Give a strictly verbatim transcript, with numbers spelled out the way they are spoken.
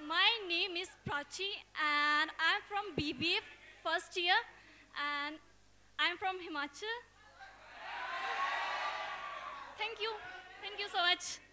My name is Prachi and I'm from B B A first year and I'm from Himachal. Thank you. Thank you so much.